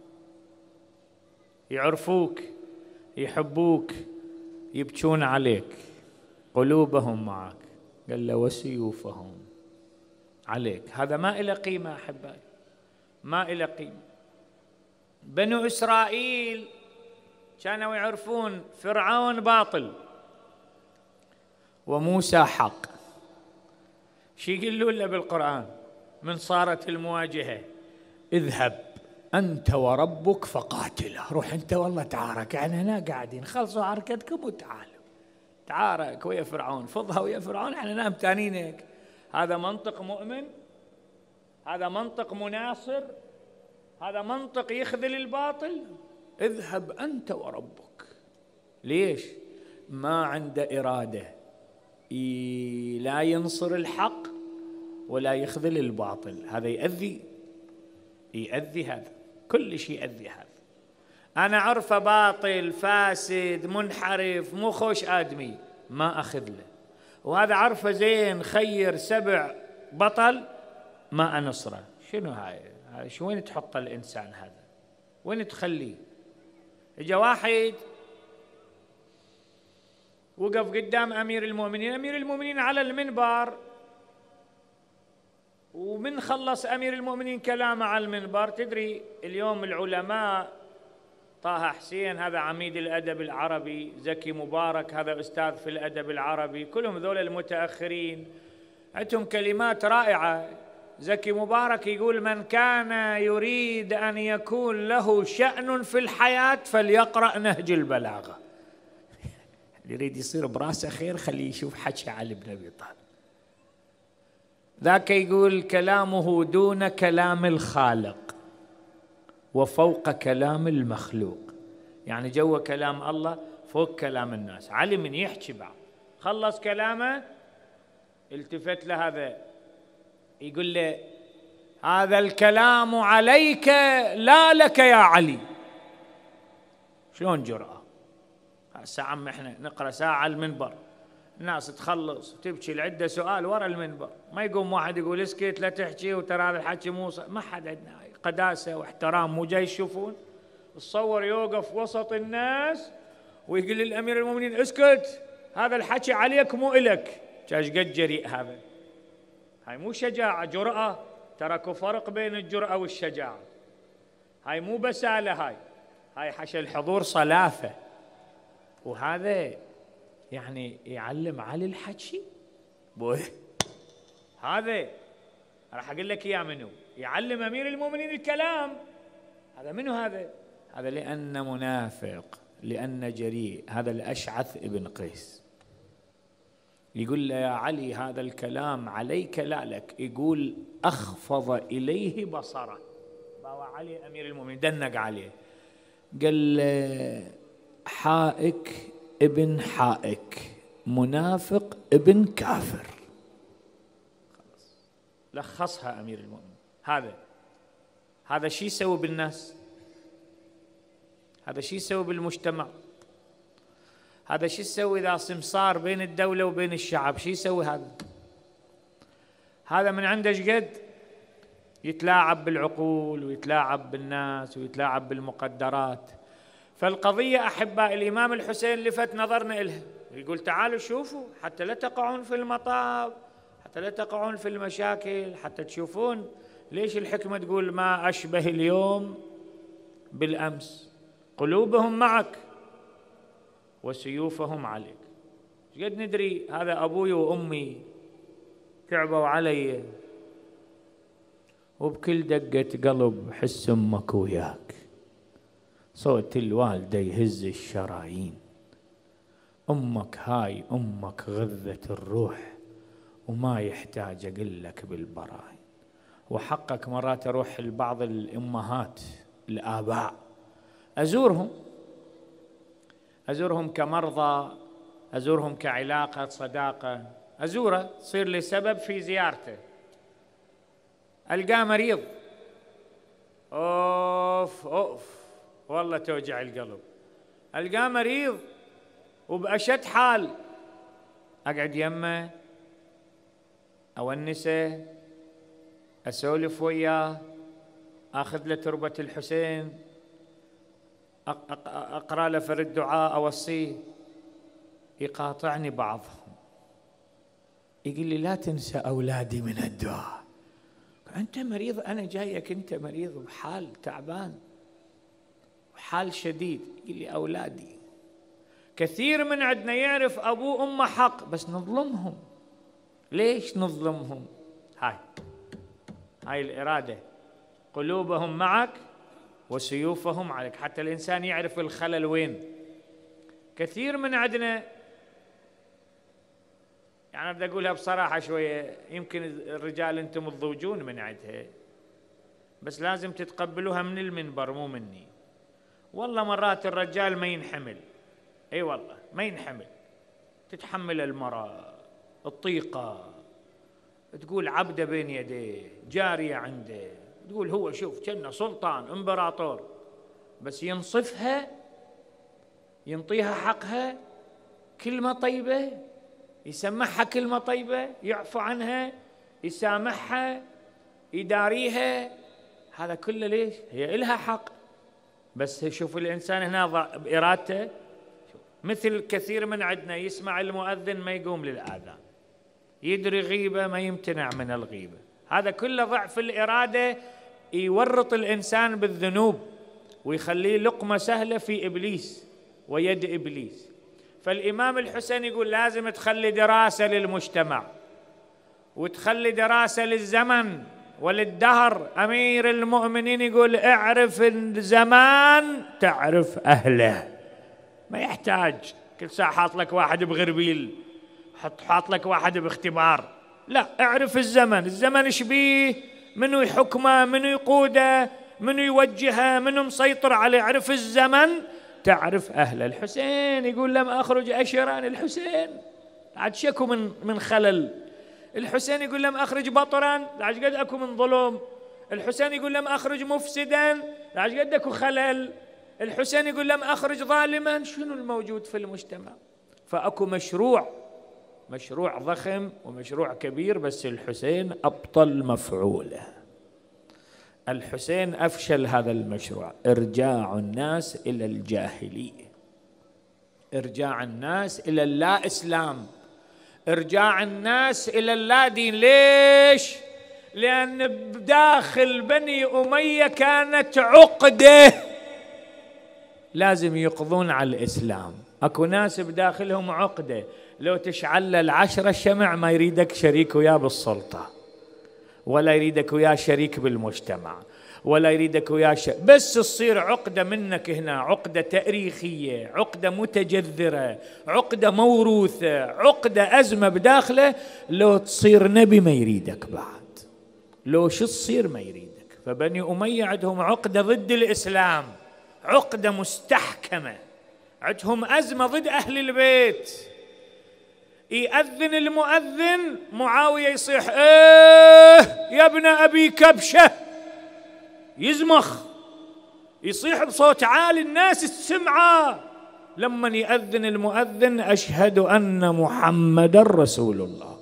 يعرفوك، يحبوك، يبكون عليك، قلوبهم معك. قال له وسيوفهم عليك. هذا ما إلى قيمة أحبائي، ما إلى قيمة. بنو إسرائيل كانوا يعرفون فرعون باطل وموسى حق، شي يقولوا له بالقرآن من صارت المواجهة؟ اذهب أنت وربك فقاتله، روح أنت والله تعارك، يعني هنا قاعدين خلصوا عركتكم وتعالوا تعارك ويا فرعون، فضها ويا فرعون، احنا نام تانينك. هذا منطق مؤمن؟ هذا منطق مناصر؟ هذا منطق يخذل الباطل؟ اذهب أنت وربك. ليش؟ ما عنده إرادة لا ينصر الحق ولا يخذل الباطل. هذا يأذي يأذي هذا كل شيء يأذي هذا. أنا عرفه باطل فاسد منحرف مو خوش آدمي ما أخذ له، وهذا عرفه زين خير سبع بطل ما أنصره. شنو هاي؟ هاي شو وين تحط الإنسان هذا؟ وين تخليه؟ إجا واحد وقف قدام أمير المؤمنين، أمير المؤمنين على المنبر، ومن خلص أمير المؤمنين كلامه على المنبر، تدري اليوم العلماء طه حسين هذا عميد الأدب العربي، زكي مبارك هذا أستاذ في الأدب العربي، كلهم ذول المتأخرين عندهم كلمات رائعة. زكي مبارك يقول من كان يريد أن يكون له شأن في الحياة فليقرأ نهج البلاغة. اللي يريد يصير براسه خير خليه يشوف حكي علي بن أبي طالب. ذاك يقول كلامه دون كلام الخالق وفوق كلام المخلوق، يعني جوا كلام الله فوق كلام الناس. علي من يحكي بعد خلص كلامه التفت له هذا يقول له هذا الكلام عليك لا لك يا علي. شلون جرأة؟ هسه عم احنا نقرأ ساعة على المنبر، الناس تخلص وتبكي العدة سؤال ورا المنبر، ما يقوم واحد يقول اسكت لا تحكي وترى هذا الحكي مو صح. ما حد عندنا قداسة واحترام، مو جاي يشوفون. الصور يوقف وسط الناس ويقول للأمير المؤمنين اسكت هذا الحكي عليك مو إلك. ايش قد جريء هذا؟ هاي مو شجاعة، جرأة. تركوا فرق بين الجرأة والشجاعة. هاي مو بسالة، هاي هاي حشى الحضور صلافة. وهذا يعني يعلم علي الحكي بوه. هذا راح اقول لك اياه منو يعلم امير المؤمنين الكلام. هذا منو هذا؟ هذا لأن منافق، لأن جريء. هذا الأشعث ابن قيس يقول له يا علي هذا الكلام عليك لا لك. يقول أخفض إليه بصره. باوى علي أمير المؤمنين دنق عليه قال له حائك ابن حائك منافق ابن كافر. خلاص لخصها أمير المؤمنين. هذا هذا شي يسوي بالناس؟ هذا شي يسوي بالمجتمع؟ هذا شي يسوي إذا سمسار بين الدولة وبين الشعب؟ شي يسوي هذا؟ هذا من عنده شقد يتلاعب بالعقول ويتلاعب بالناس ويتلاعب بالمقدرات. فالقضية أحباء الإمام الحسين لفت نظرنا إلها، يقول تعالوا شوفوا حتى لا تقعون في المطاب، حتى لا تقعون في المشاكل، حتى تشوفون ليش الحكمة تقول ما أشبه اليوم بالأمس، قلوبهم معك وسيوفهم عليك. قد ندري هذا أبوي وأمي تعبوا علي، وبكل دقة قلب حس أمك وياك، صوت الوالدة يهز الشرايين. أمك هاي أمك غذة الروح وما يحتاج أقول لك بالبراهين. وحقك مرات أروح لبعض الأمهات الآباء أزورهم، أزورهم كمرضى، أزورهم كعلاقة صداقة، أزوره تصير لي سبب في زيارته، ألقاه مريض أوف أوف والله توجع القلب، ألقاه مريض وبأشد حال، أقعد يمه أونسه أسولف وياه، أخذ له تربة الحسين، أقرأ له فرد دعاء أوصيه. يقاطعني بعضهم يقول لي لا تنسى أولادي من الدعاء. أنت مريض، أنا جايك أنت مريض وحال تعبان وحال شديد. يقول لي أولادي. كثير من عندنا يعرف أبوه أمه حق بس نظلمهم، ليش نظلمهم؟ هاي هاي الإرادة، قلوبهم معك وسيوفهم عليك، حتى الإنسان يعرف الخلل وين. كثير من عندنا، يعني بدي أقولها بصراحة شوية، يمكن الرجال أنتم تضوجون من عندها، بس لازم تتقبلوها من المنبر مو مني. والله مرات الرجال ما ينحمل، اي والله ما ينحمل، تتحمل المرأة الطيقة، تقول عبده بين يديه، جارية عنده، تقول هو شوف كأنه سلطان امبراطور، بس ينصفها، ينطيها حقها، كلمة طيبة يسمعها، كلمة طيبة يعفو عنها، يسامحها، يداريها، هذا كله ليش؟ هي إلها حق، بس شوف الإنسان هنا بإرادته. مثل كثير من عندنا يسمع المؤذن ما يقوم للآذان، يدري غيبة ما يمتنع من الغيبة، هذا كله ضعف الإرادة، يورط الإنسان بالذنوب ويخليه لقمة سهلة في إبليس ويد إبليس. فالإمام الحسين يقول لازم تخلي دراسة للمجتمع وتخلي دراسة للزمن وللدهر. أمير المؤمنين يقول اعرف الزمان تعرف أهله، ما يحتاج كل ساعة حاط لك واحد بغربيل، حط حاط لك واحد باختبار، لا، اعرف الزمن، الزمن ايش بيه، منو يحكمه، منو يقوده، منو يوجهه، منو مسيطر عليه، اعرف الزمن تعرف أهله. الحسين يقول لم أخرج أشرا، الحسين عاد شكو من من خلل، الحسين يقول لم أخرج بطرا، عاد قد أكو من ظلم، الحسين يقول لم أخرج مفسدا، عاد قد أكو خلل، الحسين يقول لم أخرج ظالما. شنو الموجود في المجتمع؟ فأكو مشروع، مشروع ضخم ومشروع كبير، بس الحسين أبطل مفعوله. الحسين أفشل هذا المشروع، إرجاع الناس إلى الجاهلية، إرجاع الناس إلى اللا إسلام، إرجاع الناس إلى اللا دين. ليش؟ لأن بداخل بني أمية كانت عقدة لازم يقضون على الإسلام. أكو ناس بداخلهم عقدة، لو تشعل العشرة الشمع ما يريدك شريك وياه بالسلطة، ولا يريدك وياه شريك بالمجتمع، ولا يريدك وياه ش... بس تصير عقدة منك هنا، عقدة تاريخية، عقدة متجذرة، عقدة موروثة، عقدة أزمة بداخله، لو تصير نبي ما يريدك بعد، لو شو تصير ما يريدك. فبني أمية عندهم عقدة ضد الإسلام، عقدة مستحكمة، عندهم أزمة ضد أهل البيت. يأذن المؤذن، معاوية يصيح ايه يا ابن أبي كبشة، يزمخ، يصيح بصوت عالي، الناس تسمعه. لما يأذن المؤذن أشهد أن محمد رسول الله،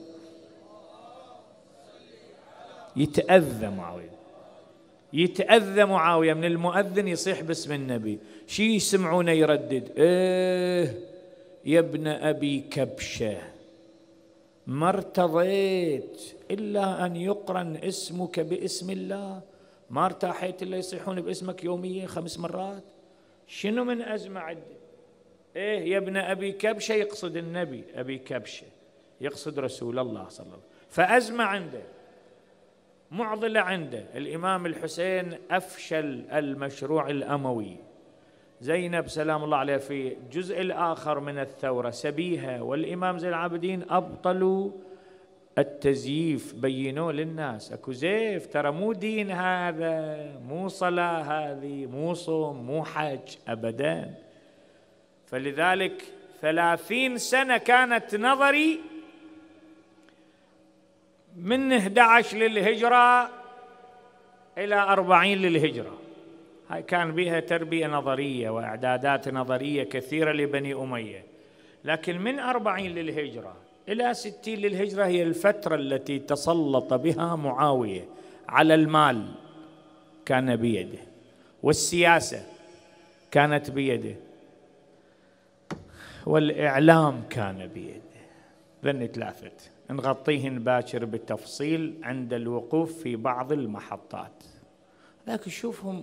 يتأذى معاوية، يتأذى معاوية من المؤذن يصيح باسم النبي. شي يسمعونه يردد ايه يا ابن أبي كبشة، ما ارتضيت إلا أن يقرن اسمك باسم الله، ما ارتاحيت إلا يصيحون باسمك يوميا خمس مرات. شنو من أزمة عندي؟ إيه يا ابن أبي كبشة، يقصد النبي، أبي كبشة يقصد رسول الله صلى الله عليه وسلم. فأزمة عنده، معضلة عنده. الإمام الحسين أفشل المشروع الأموي. زينب سلام الله عليها في الجزء الآخر من الثورة سبيها، والإمام زين العابدين أبطلوا التزييف، بينوا للناس أكو زيف، ترى مو دين هذا، مو صلاة هذه، مو صوم، مو حج أبدا. فلذلك ثلاثين سنة كانت نظري من أحد عشر للهجرة إلى أربعين للهجرة، هاي كان بها تربية نظرية وإعدادات نظرية كثيرة لبني أمية. لكن من أربعين للهجرة إلى ستين للهجرة هي الفترة التي تسلط بها معاوية على المال، كان بيده، والسياسة كانت بيده، والإعلام كان بيده. ذن ثلاثة نغطيهن باكر بالتفصيل عند الوقوف في بعض المحطات. لكن شوفهم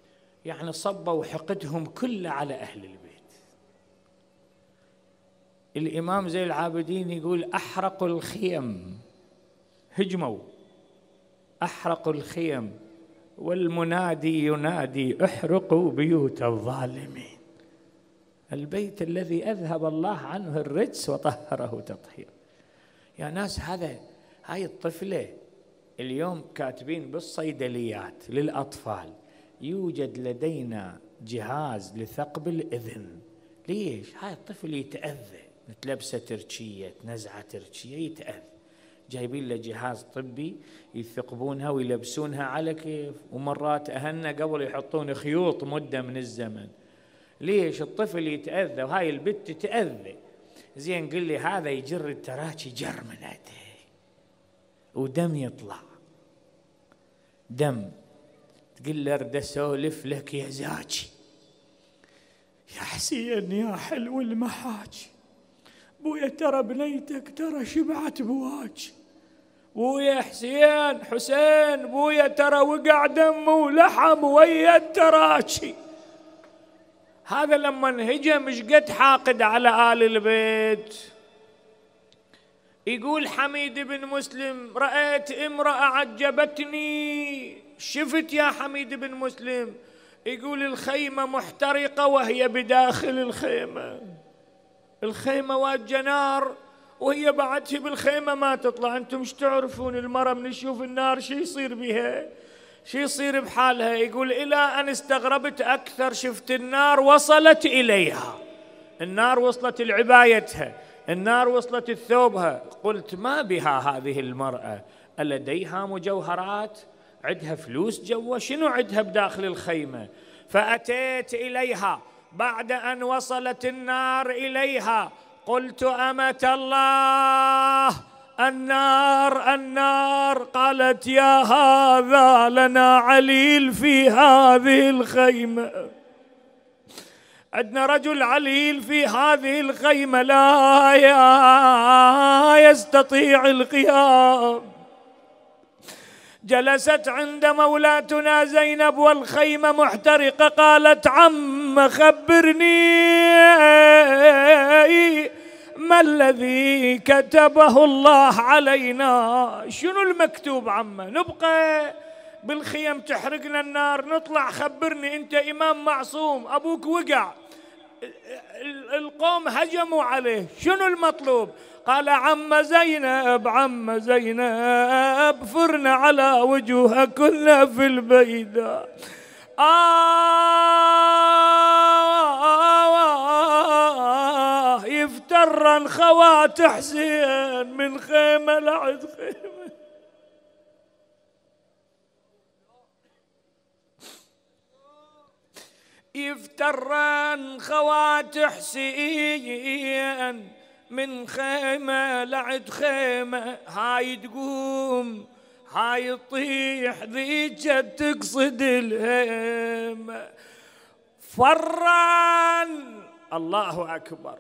يعني صبوا حقدهم كله على أهل البيت. الإمام زين العابدين يقول أحرقوا الخيم، هجموا أحرقوا الخيم، والمنادي ينادي احرقوا بيوت الظالمين. البيت الذي أذهب الله عنه الرجس وطهره تطهير. يا ناس هذا هاي الطفلة اليوم كاتبين بالصيدليات للأطفال يوجد لدينا جهاز لثقب الإذن. ليش؟ هاي الطفل يتأذى، متلبسة تركية، نزعة تركية، يتأذى، جايبين له جهاز طبي يثقبونها ويلبسونها على كيف، ومرات أهلنا قبل يحطون خيوط مدة من الزمن. ليش؟ الطفل يتأذى وهاي البت تتأذى. زين قل لي هذا يجر التراكي جر من يديه ودم يطلع دم، تقول له ارد اسولف لك يا زاكي يا حسين يا حلو المحاكي، بويا ترى بنيتك ترى شبعت بواج، بويا حسين حسين بويا ترى وقع دم ولحم ويا التراكي. هذا لما انهجم ايش قد حاقد على آل البيت. يقول حميد بن مسلم رأيت امرأة عجبتني. شفت يا حميد بن مسلم؟ يقول الخيمة محترقة وهي بداخل الخيمة، الخيمة واجه نار وهي بعدها بالخيمة ما تطلع. انتم مش تعرفون المرأة من تشوف النار شي يصير بها، شي يصير بحالها. يقول إلى أن استغربت أكثر، شفت النار وصلت إليها، النار وصلت لعبايتها، النار وصلت الثوبها. قلت ما بها هذه المرأة؟ ألديها مجوهرات؟ عندها فلوس جوا؟ شنو عندها بداخل الخيمة؟ فأتيت إليها بعد أن وصلت النار إليها، قلت أمة الله النار النار. قالت يا هذا لنا عليل في هذه الخيمة، عندنا رجل عليل في هذه الخيمة لا يستطيع القيام. جلست عند مولاتنا زينب والخيمة محترقة، قالت عم خبرني ما الذي كتبه الله علينا؟ شنو المكتوب عمه؟ نبقى بالخيم تحرقنا النار نطلع؟ خبرني، انت امام معصوم، ابوك وقع، القوم هجموا عليه، شنو المطلوب؟ قال عم زينب عم زينب فرن على وجوهكن في البيداء. آه يفترن خوات حسين من خيمة لعد خيمة. يفترن خوات حسين من خيمة لعد خيمة، هاي تقوم هاي تطيح ذيك تقصد الهيمة. فران الله أكبر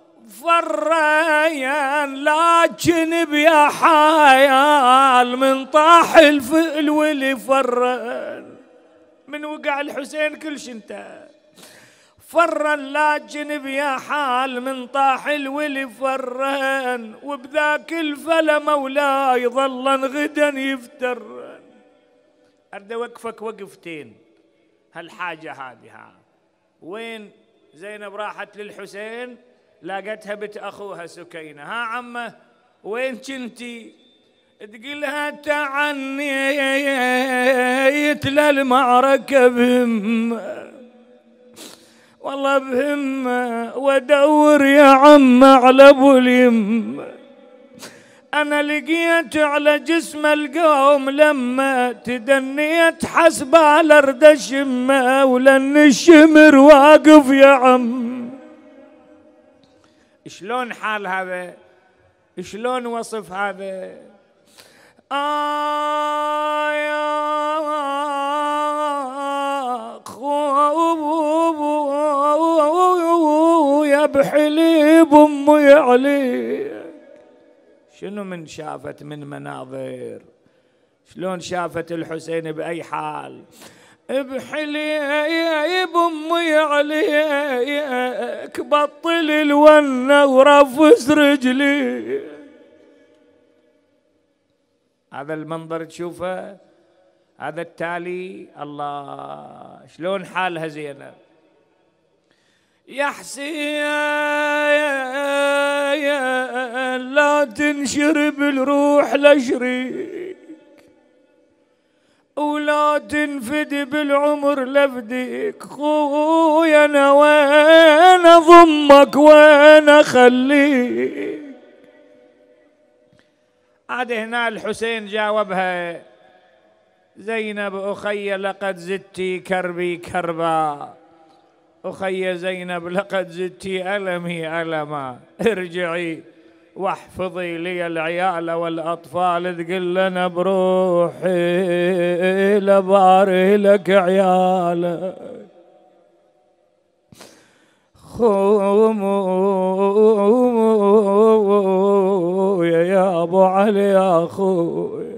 فران لكن بيا حيال من طاح الفئل ولي فران، من وقع الحسين كلش انت فرن لا جنب يا حال من طاح الولي فرن، وبذاك الفلا مولاي ظلا غدا يفترن. أرد وقفك وقفتين هالحاجة هذه. وين زينب راحت للحسين لاقتها بنت أخوها سكينة، ها عمه وين كنتي؟ تقلها تعنيت للمعركة بهمة، والله بهمة وادور يا عم على ابو اليم. انا لقيت على جسم القوم لما تدنيت حسب على رد الشمه، ولن الشمر واقف يا عم. شلون حال هذا؟ شلون وصف هذا؟ آه يا يا بحليب امي عليك. شنو من شافت من مناظر، شلون شافت الحسين بأي حال. بحلي بأمي عليك بطل الونة ورفس رجلي. هذا المنظر تشوفه، هذا التالي. الله شلون حالها زينب. يا حسين لا تنشرب الروح لشريك، ولا تنفدي بالعمر لفديك. خويا انا وين اضمك وين اخليك. عاد هنا الحسين جاوبها: زينب أخي لقد زدتي كربي كربا، أخي زينب لقد زدتي ألمي ألما. ارجعي واحفظي لي العيال والأطفال، تقول لنا بروحي لباري لك عيالك. خويا يا أبو علي يا خويا،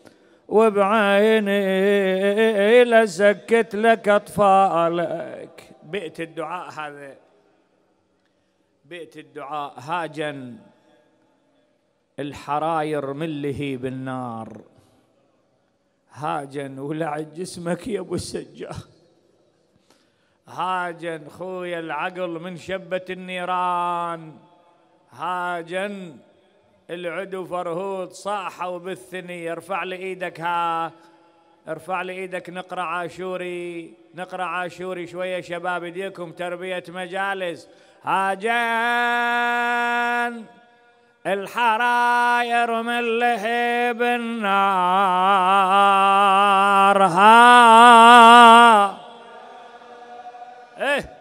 وبعيني لسكت لك أطفالك. بيت الدعاء هذا، بيت الدعاء. هاجن الحراير من لهيب النار، هاجن ولعت جسمك يا ابو السجاد. هاجن خويا العقل من شبة النيران، هاجن العدو فرهود صاحوا بالثني. ارفع لي ايدك، ها ارفع لي ايدك نقرا عاشوري، نقرا عاشوري شويه شباب، ايديكم تربيه مجالس. هاجن الحراير من لهيب النار، ها ايه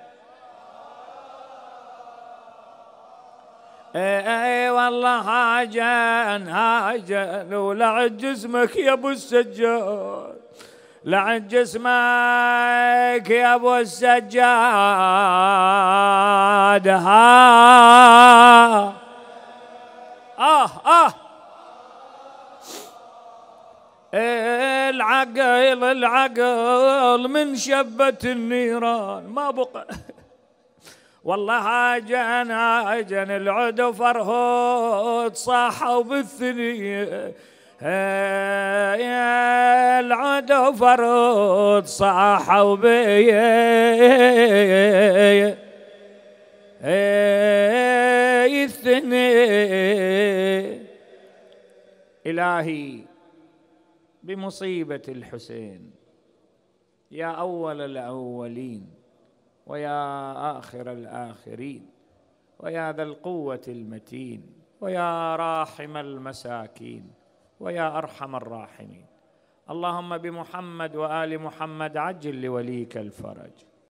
اي والله هاجن هاجن ولعن جسمك يا ابو السجاد، لعن جسمك يا ابو السجاد. ها اه اه العقل العقل من شبة النيران ما بقى. والله هاجن هاجن العدو فرهود صاحوا بالثنية، يا العدو فرهود صاحوا بي الثنية. إلهي بمصيبة الحسين يا أول الأولين ويا آخر الآخرين ويا ذا القوة المتين ويا راحم المساكين ويا أرحم الراحمين، اللهم بمحمد وآل محمد عجل لوليك الفرج.